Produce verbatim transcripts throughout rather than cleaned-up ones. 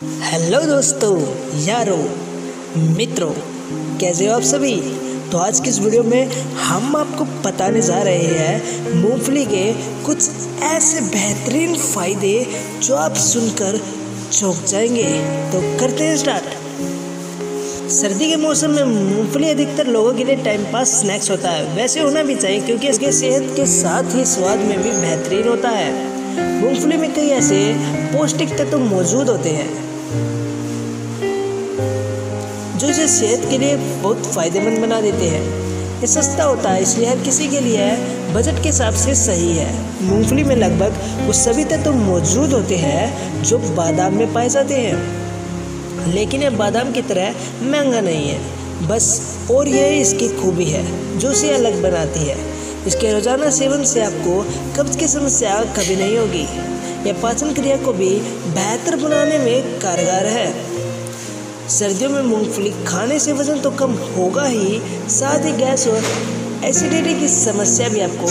Hello दोस्तों, यारों, मित्रों, कैसे हो आप सभी। तो आज की इस वीडियो में हम आपको बताने जा रहे हैं मूंगफली के कुछ ऐसे बेहतरीन फ़ायदे जो आप सुनकर चौंक जाएंगे। तो करते हैं स्टार्ट। सर्दी के मौसम में मूंगफली अधिकतर लोगों के लिए टाइम पास स्नैक्स होता है। वैसे होना भी चाहिए क्योंकि इसके सेहत के साथ ही स्वाद में भी बेहतरीन होता है। मूंगफली में कई ऐसे पौष्टिक तत्व मौजूद होते हैं जो इसे सेहत के लिए बहुत फ़ायदेमंद बना देते हैं। ये सस्ता होता है, इसलिए हर किसी के लिए बजट के हिसाब से सही है। मूंगफली में लगभग वो सभी तत्व मौजूद होते हैं जो बादाम में पाए जाते हैं, लेकिन ये बादाम की तरह महंगा नहीं है। बस और यह इसकी खूबी है जो इसे अलग बनाती है। इसके रोज़ाना सेवन से आपको कब्ज़ की समस्या कभी नहीं होगी। यह पाचन क्रिया को भी बेहतर बनाने में कारगर है। सर्दियों में मूंगफली खाने से वज़न तो कम होगा ही, साथ ही गैस और एसिडिटी की समस्या भी आपको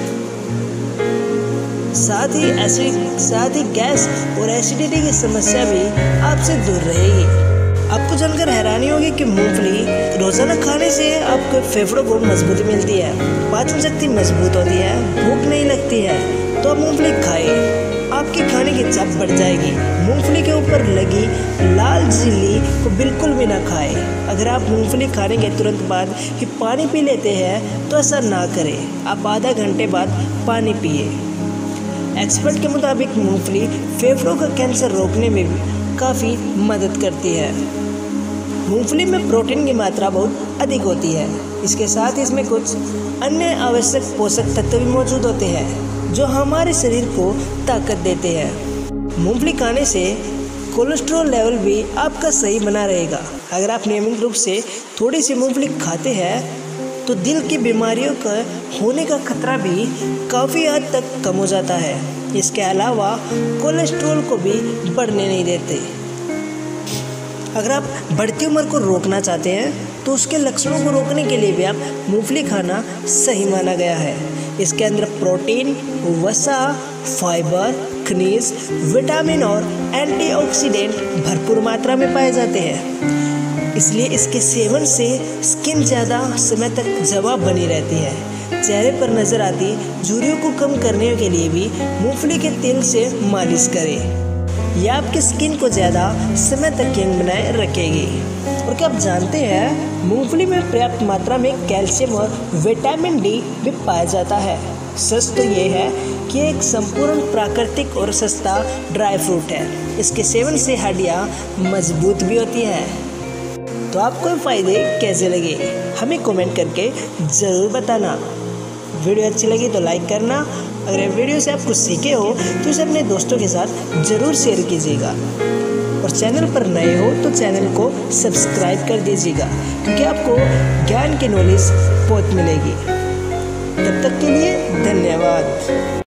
साथ ही एसिड साथ ही गैस और एसिडिटी की समस्या भी आपसे दूर रहेगी। आपको जानकर हैरानी होगी कि मूंगफली रोज़ाना खाने से आपके फेफड़ों को मजबूती मिलती है, पाचन शक्ति मजबूत होती है, भूख नहीं लगती है। तो आप मूंगफली खाएं, आपकी खाने की चाह बढ़ जाएगी। मूंगफली के ऊपर लगी लाल झिल्ली को बिल्कुल भी ना खाएं। अगर आप मूंगफली खाने के तुरंत बाद ही पानी पी लेते हैं तो ऐसा ना करें। आप आधा घंटे बाद पानी पिए। एक्सपर्ट के मुताबिक मूंगफली फेफड़ों का कैंसर रोकने में भी काफ़ी मदद करती है। मूंगफली में प्रोटीन की मात्रा बहुत अधिक होती है। इसके साथ इसमें कुछ अन्य आवश्यक पोषक तत्व भी मौजूद होते हैं जो हमारे शरीर को ताकत देते हैं। मूंगफली खाने से कोलेस्ट्रॉल लेवल भी आपका सही बना रहेगा। अगर आप नियमित रूप से थोड़ी सी मूंगफली खाते हैं तो दिल की बीमारियों का होने का खतरा भी काफ़ी हद तक कम हो जाता है। इसके अलावा कोलेस्ट्रॉल को भी बढ़ने नहीं देते। अगर आप बढ़ती उम्र को रोकना चाहते हैं तो उसके लक्षणों को रोकने के लिए भी आप मूंगफली खाना सही माना गया है। इसके अंदर प्रोटीन, वसा, फाइबर, खनिज, विटामिन और एंटीऑक्सीडेंट भरपूर मात्रा में पाए जाते हैं। इसलिए इसके सेवन से स्किन ज़्यादा समय तक जवाब बनी रहती है। चेहरे पर नज़र आती झुर्रियों को कम करने के लिए भी मूंगफली के तेल से मालिश करें। यह आपकी स्किन को ज़्यादा समय तक यंग बनाए रखेगी। और क्या आप जानते हैं मूंगफली में पर्याप्त मात्रा में कैल्शियम और विटामिन डी भी पाया जाता है। सच तो ये है कि एक संपूर्ण प्राकृतिक और सस्ता ड्राई फ्रूट है। इसके सेवन से हड्डियाँ मजबूत भी होती हैं। तो आपको ये फ़ायदे कैसे लगे हमें कमेंट करके ज़रूर बताना। वीडियो अच्छी लगी तो लाइक करना। अगर ये वीडियो से आप कुछ सीखे हो तो इसे अपने दोस्तों के साथ ज़रूर शेयर कीजिएगा। और चैनल पर नए हो तो चैनल को सब्सक्राइब कर दीजिएगा क्योंकि आपको ज्ञान की नॉलेज बहुत मिलेगी। तब तक के लिए धन्यवाद।